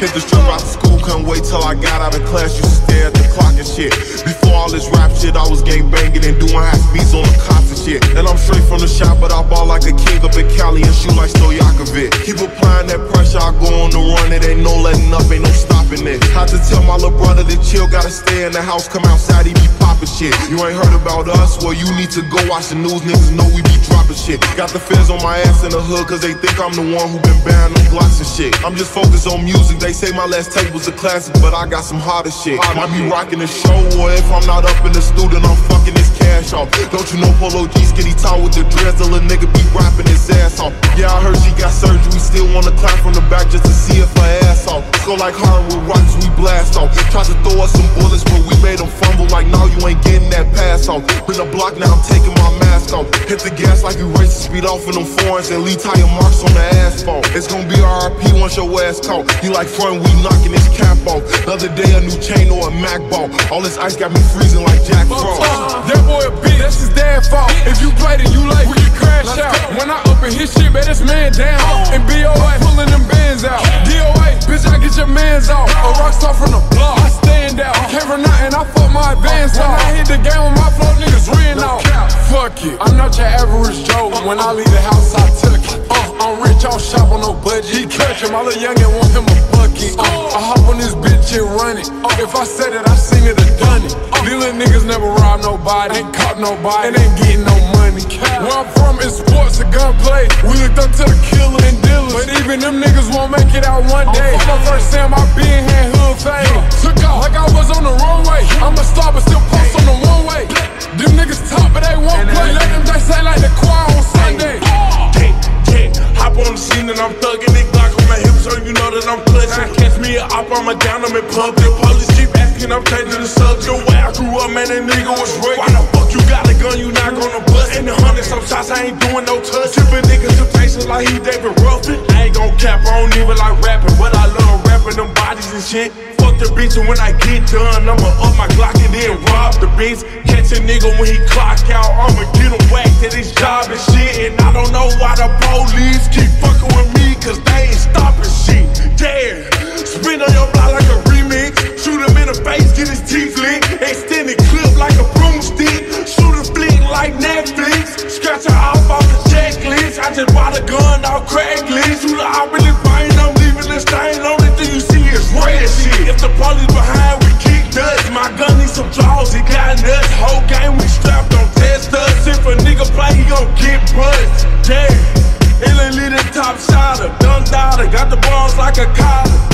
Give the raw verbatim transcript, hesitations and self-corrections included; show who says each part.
Speaker 1: Hit the strip out of school, couldn't wait till I got out of class. Used to stare at the clock and shit. Before all this rap shit, I was gang banging and doing high speeds on the cops and shit. And I'm straight from the shop, but I ball like a king up in Cali and shoot like Stojakovic. Keep applying that pressure, I go on the run. It ain't no letting up, ain't no stopping it. Had to tell my little brother to chill, gotta stay in the house, come outside, he be popping shit. You ain't heard about us? Well, you need to go watch the news, niggas know we be dropping shit. Got the feds on my ass in the hood, cause they think I'm the one who been buying them Glocks and shit. I'm just focused on music, they say my last tape was a classic, but I got some harder shit. Might be rocking the show, or if I'm not up in the studio, I'm fucking this cash off. Don't you know Polo G skinny tall with the dreads, a little nigga be rapping his ass off. Yeah, I heard she got surgery, still wanna clap from the back just to see if her ass off. Go like hard with rocks, we blast off. Tried to throw us some bullets, but we made them fumble like, no, you ain't getting that pass off. Been a block now, I'm taking my mask off. Hit the gas like you racing, speed off in them foreigns and leave tire marks on the asphalt. It's gonna be R I P once your ass caught. He like front, we knocking his cap off. The other day a new chain or a Mac ball. All this ice got me freezing like Jack Frost.
Speaker 2: That boy a bitch, that's his dad fault. If you played it, you like, we can crash out. When I up in his shit, bet this man down. And B O A pulling them bands out. D O A, bitch, I get your mans off. A rockstar from the block, I stand out. Came from nothing, I fuck my advance off. When I hit the game with my flow, niggas ran off. Fuck it, I'm not your average Joe. When I leave the house, I took it. Uh, I'm rich, I don't shop on no budget. He catch him, my little youngin' want him a bucket. Uh, I hop on this bitch and run it. If I said it, I seen it, I done it. These little niggas never rob nobody, ain't caught nobody, and ain't getting no money. Where I'm from is sports and gunplay. We looked up to the killer and dealers, but even them niggas won't make it out one day. My first time I been had hood fame. Took off like I was on the runway. I'm a star but still post on the one way. Them niggas talk but they won't play. Let them they say like the choir on Sunday.
Speaker 3: Hop on the scene and I'm thugging it, Glock on my hips, so you know that I'm clutching. Catch me a op, I'm a down, I'm in public. Police keep asking, I'm changing the subject. The way I grew up, man, that nigga was rugged. Why the fuck you got a gun, you not gonna bust? In the hundred some shots, I ain't doing no touch. Tipping niggas to faces like he David Ruffin. I ain't gon' cap, I don't even like rapping, but I love rapping them bodies and shit. Fuck the bitch, and when I get done, I'ma up my Glock and then rob the bitch. Catch a nigga when he clock out, I'ma get him whacked at his job and shit. And I don't know why the police keep fucking with me, cause they ain't stopping shit. Damn, spin on your block like a remix. Shoot him in the face, get his teeth licked. Extend it clip like a broomstick. Shoot a flick like Netflix. Scratch her off off the checklist. I just bought a gun off Craigslist. Shoot her out with the brain, I'm leaving the stain. Only thing you see is red shit. If the police behind, we kick dust. My gun needs some draws, he got nuts. Whole game we strapped, don't test us. If a nigga play, he gon' get buzzed. Damn. Illy the top shotter, done daughter, got the balls like a collar.